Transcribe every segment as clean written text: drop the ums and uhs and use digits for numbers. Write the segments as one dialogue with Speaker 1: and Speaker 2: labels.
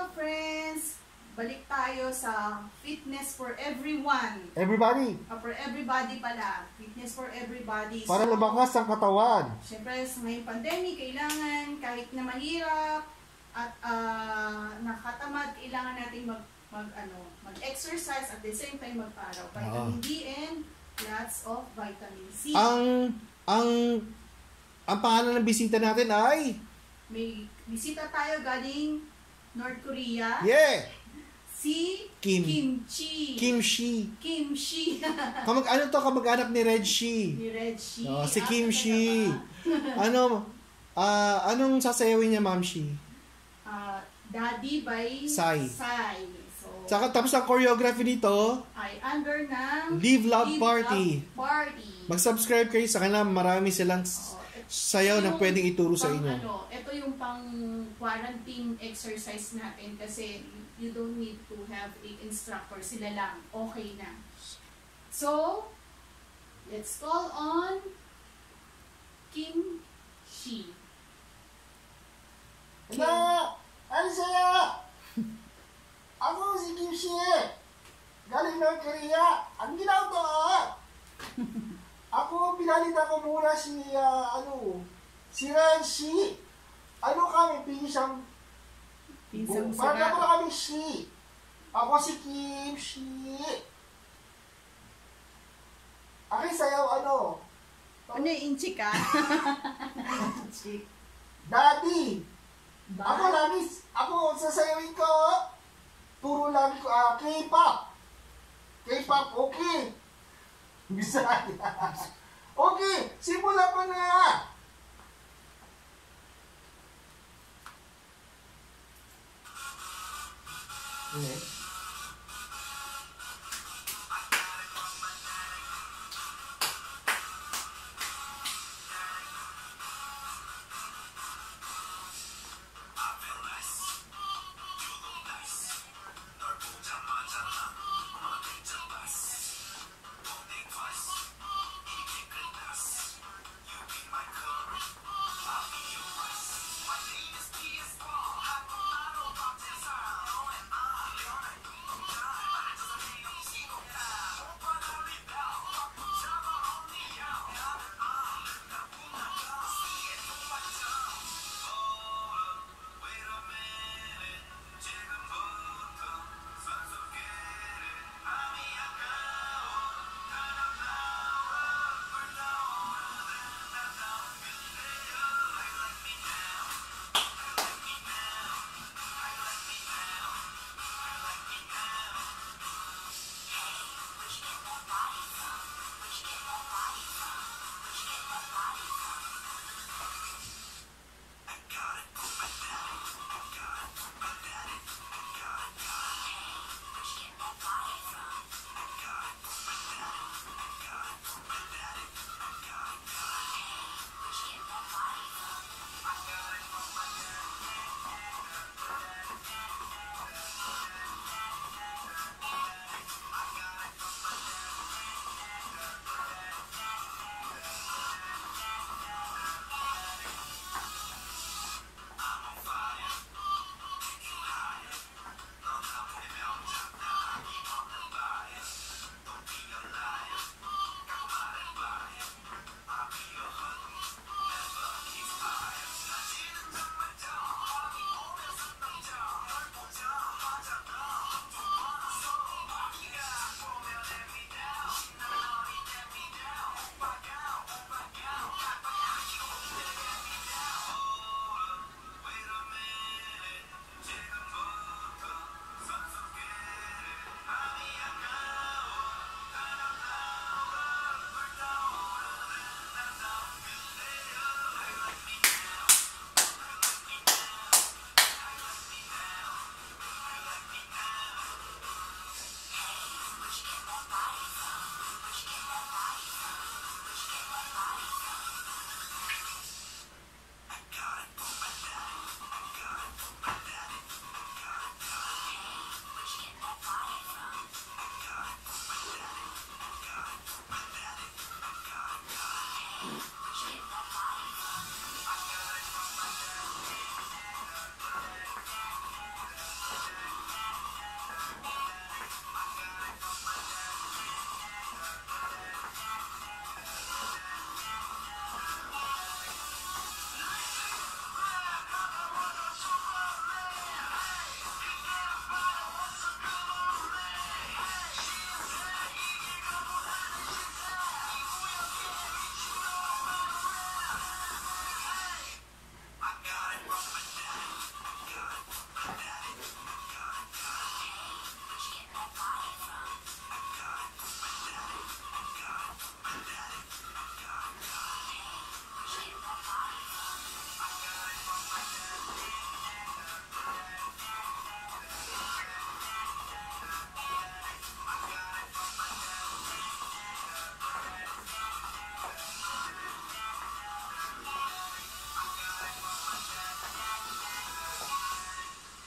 Speaker 1: mga friends, balik tayo sa fitness for everyone.
Speaker 2: Everybody.
Speaker 1: For everybody pala. Fitness for everybody.
Speaker 2: Para lumakas ang katawan.
Speaker 1: Siyempre, sa ngayong pandemic, kailangan kahit na mahirap at nakatamad, kailangan natin mag-exercise at the same time magparaw. Vitamin D and lots of vitamin C.
Speaker 2: Ang pangalan ng bisita natin ay?
Speaker 1: May bisita tayo galing North Korea.
Speaker 2: Yeah!
Speaker 1: Si
Speaker 2: Shie.
Speaker 1: Shie.
Speaker 2: Kamag-anak ni Red Shie.
Speaker 1: Shie.
Speaker 2: Si Shie. Anong sasayawin niya, Ma'am Shie?
Speaker 1: Daddy by
Speaker 2: Sai.
Speaker 1: So,
Speaker 2: Saka tapos ang choreography nito
Speaker 1: ay under ng
Speaker 2: Live Love Party. Mag-subscribe kayo sa kanila. Marami silang sayaw na pwedeng ituro sa inyo.
Speaker 1: Ito yung pang quarantine exercise natin kasi you don't need to have an instructor. Sila lang. Okay na. So, let's call on Shie.
Speaker 2: Hello! Ano sa'yo? Ako si Shie. Galing North Korea. Ang ginagawa? Ako, pinalita ko muna si Red Shie. Kami, pinsang parang ako kami Shie. Ako si Shie. Aking sayaw
Speaker 1: Ano yung inchi ka?
Speaker 2: Daddy! Ako sasayawin ko. Turo lang ko, K-pop. K-pop, okay. Bisaya. Okay, simula pa na.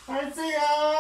Speaker 2: Artsy,